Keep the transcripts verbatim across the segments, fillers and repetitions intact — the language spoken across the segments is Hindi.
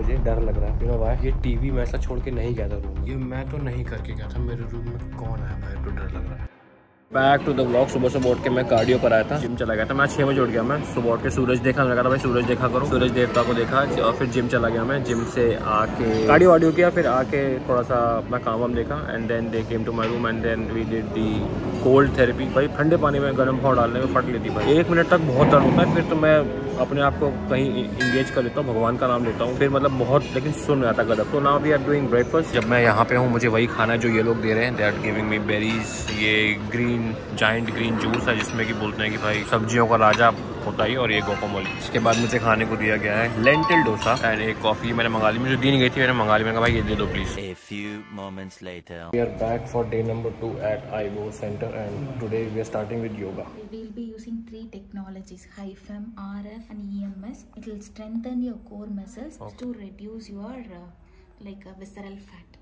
मुझे डर लग रहा है। You know why? ये टीवी मैं ऐसा छोड़ के नहीं गया था रूम। ये मैं तो नहीं करके गया था। मेरे रूम में कौन है भाई? तो डर लग रहा है। Back to the vlog. सुबह सुबह उठ के मैं कार्डियो कराया था, जिम चला गया था। मैं छः बजे उठ गया। मैं सुबह उठ के सूरज देखा, लगा था भाई सूरज देखा करो, सूरज देवता को देखा और फिर जिम चला गया। मैं जिम से आके कार्डियो वाडियो किया, फिर आके थोड़ा सा अपना काम वाम देखा and then they came to my room and then we did the cold therapy. भाई ठंडे पानी में गर्म पाव डालने में फट लेती भाई। एक मिनट तक बहुत दर्द होता है, फिर तो मैं अपने आप को कहीं इंगेज कर लेता हूँ, भगवान का नाम लेता हूँ, फिर मतलब बहुत लेकिन सुन आता गलत। तो now we are doing breakfast. जब मैं यहाँ पे हूँ मुझे वही खाना है जो ये लोग दे रहे हैं। They are giving me berries, ये ग्रीन जाइंट ग्रीन जूस है जिसमें कि बोलते हैं कि भाई सब्जियों का राजा होता ही, और ये गुआकामोले। इसके बाद मुझे खाने को दिया गया है लेंटिल डोसा एंड एक कॉफी मैंने मंगा ली। मुझे दी नहीं गई थी, मैंने मंगा ली। मैंने कहा भाई ये दे दो please. A few moments later. We are back for day number two at I B O Center and today we are starting with yoga. We will be using three technologies: H I F M, R F and E M S. It will strengthen your core muscles okay. to reduce your uh, like uh, visceral fat.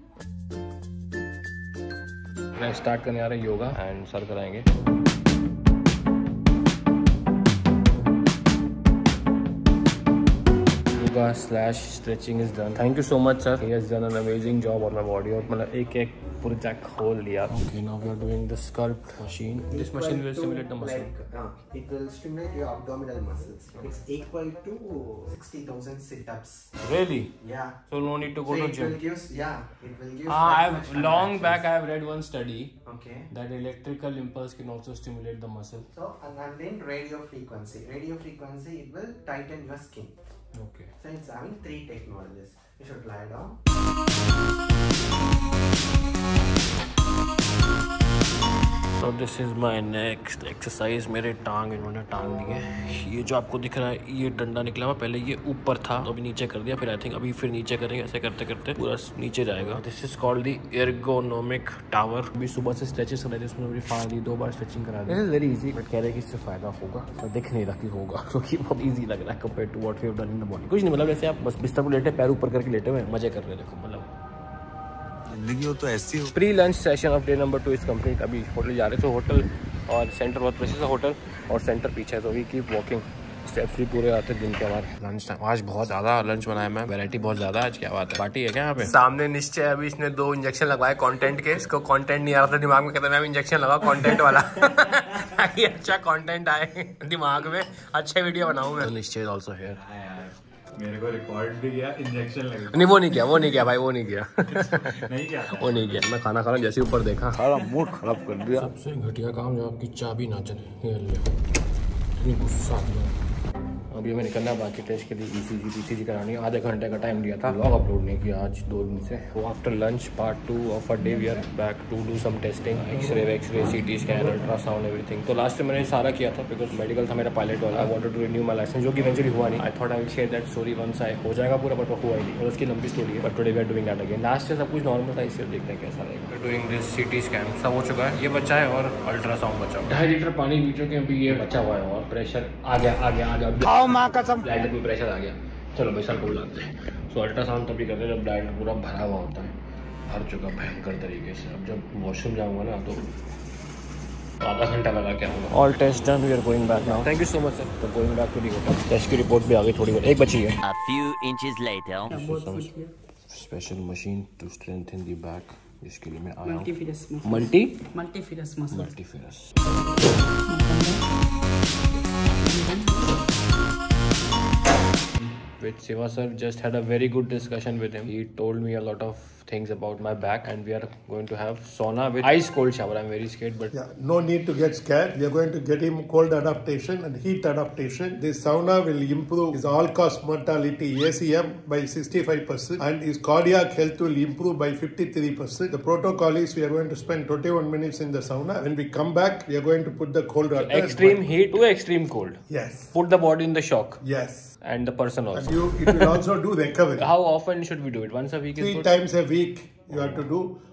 मैं स्टार्ट करने आ रहे हैं योगा एंड सर कराएंगे। Yoga slash stretching is done. Thank you so much sir, he has done an amazing job on my body. और मतलब एक एक पूरा खोल लिया। Okay, now we are doing the sculpt machine. This machine will stimulate the muscle. It will stimulate your abdominal muscles. It's equal to sixty thousand sit-ups. Really? Yeah. So no need to go so to it gym. Will give, yeah, it will give. Ah, I've long back I have read one study. Okay. That electrical impulse can also stimulate the muscle. So and, and then radio frequency. Radio frequency it will tighten your skin. Okay. So it's having three technologies. You should lie down. So this is my next exercise. मेरे टांग इन्होंने टांग दिए। ये जो आपको दिख रहा है ये डंडा निकला हुआ, पहले ये ऊपर था तो अभी नीचे कर दिया, फिर आई थिंक अभी फिर नीचे करेंगे। ऐसे करते करते पूरा नीचे जाएगा। This is called the ergonomic tower. अभी सुबह से स्ट्रेचेस कर रहे थे, उसमें अभी फाड़ दी, दो बार स्ट्रेचिंग करा दी। This is very easy, but कह रहे हैं कि इससे फायदा होगा। तो दिख नहीं रहा कि होगा क्योंकि बहुत ईजी लग रहा है compare to what we have done in the morning. कुछ नहीं, मतलब जैसे आप बस बिस्तर पर लेटे, पैर ऊपर करके लेटे हुए मजे कर रहे हैं। देखो मतलब जिंदगी हो तो ऐसी हो। Pre lunch session of day number two is complete. अभी होटल जा रहे थे, होटल और सेंटर बहुत प्रेसिस है, होटल और सेंटर पीछे है, तो वी कीप वॉकिंग। स्टेप्स भी पूरे आते दिन के हमारे। लंच टाइम आज बहुत ज्यादा लंच बनाया मैं, वैरायटी बहुत ज्यादा। आज क्या बात है, पार्टी है क्या यहाँ पे? सामने निश्चय अभी इसने दो इंजेक्शन लगवाए कंटेंट के। इसको कंटेंट नहीं आ रहा था दिमाग में, कहता मैं इंजेक्शन लगा कंटेंट वाला ताकि अच्छा कंटेंट आए दिमाग में, अच्छे वीडियो बनाऊं मैं। निश्चय आल्सो हियर। मेरे को रिकॉर्ड भी किया, इंजेक्शन लगा। नहीं वो नहीं किया, वो नहीं किया भाई, वो नहीं किया नहीं किया वो नहीं किया। मैं खाना खा रहा जैसे ऊपर देखा, सारा मूड खराब कर दिया। सबसे घटिया काम जो आपकी चाबी ना चले, ये ले इतनी गुस्सा आ गया। अभी हमें निकलना बाकी टेस्ट के लिए ईसीजी पीसीजी करानी है। आधे घंटे का टाइम दिया था, व्लॉग अपलोड नहीं किया आज दो दिन से। वो after lunch part two of a day we are back to do some testing, x ray x ray CT scan ultrasound everything. तो लास्ट में मैंने सारा किया था बिकॉज मेडिकल था मेरा पायलट वाला। I wanted to renew my licence, जो कि इवेंचुअली हुआ नहीं। I thought I will share that story once I हो जाएगा पूरा, बट हुआ ही नहीं। और उसकी लंबी स्टोरी है, but today we are doing that again. Last से सब कुछ नॉर्मल था, इससे देखते हैं कैसा रहेगा। डूइंग दिस सीटी स्कैन सब हो चुका है, ये बच्चा है और अल्ट्रासाउंड बचा। ढाई लीटर पानी पी चुके हैं, अभी ये बचा हुआ है और प्रेशर आ गया आ गया आ गया माँ कसम, ब्लड में प्रेशर आ गया। चलो भाई सर को बुलाते हैं। सो अल्ट्रासाउंड तभी करते हैं जब ब्लड पूरा भरा हुआ होता है, भर चुका भयंकर तरीके से। अब जब वॉशरूम जाऊंगा ना तो आधा घंटा लगा के आऊँगा। All test done, we are going back now. Thank you so much sir. तो going back to the hotel. Test की रिपोर्ट भी आ गई, थोड़ी बहुत एक बची है। A few inches later. Special machine to strengthen the back, जिसके लिए मैं आया हूँ। Multifidus multi multifidus muscle. Multifidus. With Siva sir, just had a very good discussion with him. He told me a lot of things about my back, and we are going to have sauna with ice cold shower. I'm very scared, but yeah, no need to get scared. We are going to get him cold adaptation and heat adaptation. This sauna will improve his all-cause mortality A C M by sixty-five percent and his cardiac health will improve by fifty-three percent. The protocol is we are going to spend twenty-one minutes in the sauna. When we come back, we are going to put the cold water. So extreme heat to extreme cold. Yes. Put the body in the shock. Yes. And the person also. And you, it will also do recovery. How often should we do it? Once a week? Three is good? times a week you have to do.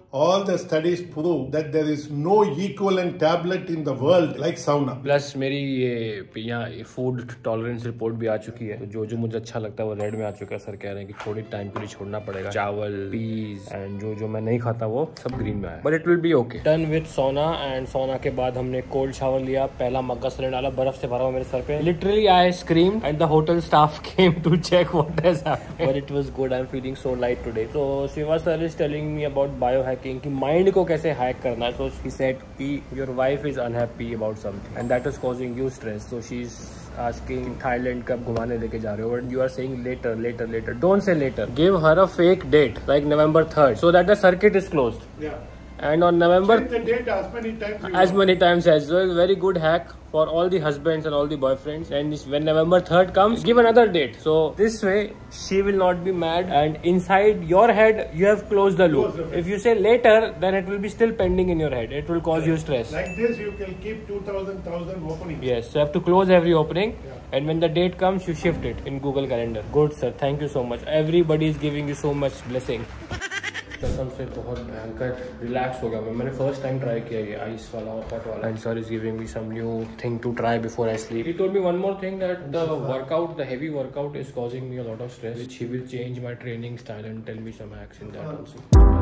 all the studies prove that there is no equivalent tablet in the world like sauna. Plus मेरी ये यहाँ फूड टॉलरेंस रिपोर्ट भी आ चुकी है, तो जो जो मुझे अच्छा लगता है वो रेड में आ चुका है। सर कह रहे हैं कि थोड़ी टाइम के लिए छोड़ना पड़ेगा, चावल, पीस एंड जो जो मैं नहीं खाता वो सब ग्रीन में आया, but it will be okay. Done with sauna, and sauna के बाद हमने कोल्ड शावर लिया, पहला मग्गा सिलेंडर डाला, बर्फ से भरा हुआ मेरे सर पे, literally I screamed and the hotel staff came to check what has happened, but it was good. I am feeling so light today. So Shiva sir is telling me about biohacking कि माइंड को कैसे हैक करना है। सो ही सेड कि your wife is unhappy about something and that is causing you stress, so she is asking Thailand कब घुमाने लेके जा रहे हो, and you are saying later later later. Don't say later, give her a fake date like November third so that the circuit is closed. Yeah. And on November Change the date as many times you as want. many times as well. Very good hack for all the husbands and all the boyfriends. And when November third comes, give another date, so this way she will not be mad, and inside your head you have closed the loop. If you say later, then it will be still pending in your head. It will cause you stress. Like this you can keep two thousand thousand openings. Yes, so you have to close every opening. Yeah. And when the date comes, you shift it in Google Calendar. Good sir, thank you so much. Everybody is giving you so much blessing. कसम से बहुत भयंकर रिलैक्स हो गया मैं। मैंने फर्स्ट टाइम ट्राई किया ये आइस वाला और हॉट वाला, and sir is giving me some new thing to try before I sleep. He told me one more thing that the workout, the heavy workout is causing me a lot of stress, which he will change my training style and tell me some hacks in that also.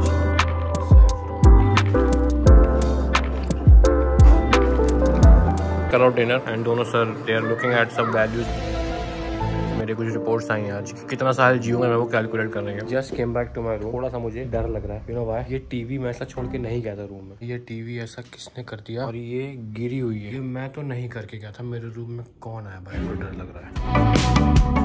करो डिनर एंड दोनों sir they are looking at some values. मेरे कुछ रिपोर्ट्स आई हैं आज, कितना साल जीऊंगा मैं वो कैलकुलेट कर रहे हैं। Just came back to my room, थोड़ा सा मुझे डर लग रहा है। You know why? ये टीवी मैं ऐसा छोड़ के नहीं गया था रूम में, ये टीवी ऐसा किसने कर दिया, और ये गिरी हुई है, ये मैं तो नहीं करके गया था। मेरे रूम में कौन आया भाई, मुझे डर लग रहा है।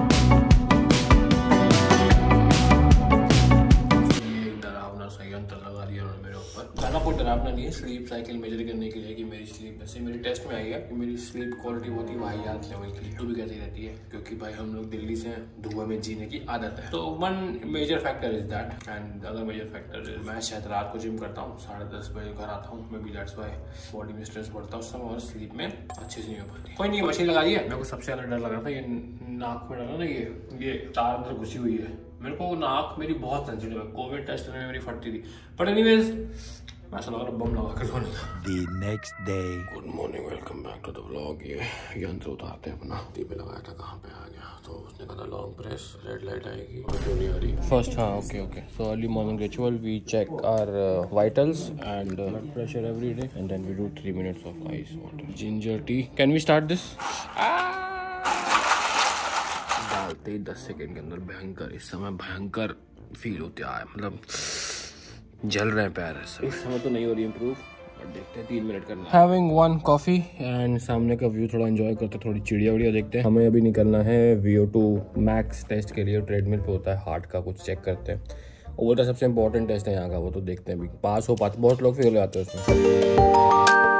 संयंत्र लगा दिया उन्होंने मेरे ऊपर। ज़्यादा कोई डरावना नहीं है, स्लीप साइकिल मेजर करने के लिए कि मेरी स्लीप ऐसे मेरी टेस्ट में आई है कि मेरी स्लीप क्वालिटी बहुत ही वाहियात लेवल की है। तो भी कैसी रहती है क्योंकि भाई हम लोग दिल्ली से धुआं में जीने की आदत है। तो one major factor is that, and other major factor is मैं शायद रात को जिम करता हूँ, साढ़े दस बजे घर आता हूँ, maybe that's why body में स्ट्रेस बढ़ता है उस समय और स्लीप में अच्छे से नहीं हो पाती। कोई नहीं, मशीन लगा दी है। मेरे को सबसे ज़्यादा डर लग रहा था ये नाक में डाला ना, ये ये तार अंदर घुसी हुई है। मेरे को नाक मेरी बहुत सेंसिटिव है, कोविड टेस्ट में मेरी फटती थी, बट एनीवेज मैं ऐसा लग रहा बम लगा कर सोने का। The next day. Good morning, welcome back to the vlog. ये यंत्र उतारते हैं अपना, टीपे लगाया था, कहाँ पे आ गया, तो उसने कहा था लॉन्ग प्रेस, रेड लाइट आएगी और क्यों नहीं आ रही फर्स्ट। हाँ okay okay, so early morning ritual, we check our vitals and blood pressure every day, and then we do three minutes of ice water ginger tea. Can we start this? डालते ही दस सेकेंड के अंदर भयंकर, इस समय भयंकर फील होते है, मतलब जल रहे हैं पैर। इस समय तो नहीं हो रही इम्प्रूव, बट देखते हैं, तीन मिनट करना। हैविंग वन कॉफी एंड सामने का व्यू थोड़ा एंजॉय करते, थोड़ी चिड़िया उड़िया देखते हैं। हमें अभी निकलना है V O two max test के लिए, ट्रेडमिल पे होता है, हार्ट का कुछ चेक करते हैं, वो तो सबसे इंपॉर्टेंट टेस्ट है यहाँ का, वो तो देखते हैं अभी पास हो पास। बहुत लोग फेल हो जाते हैं उसमें।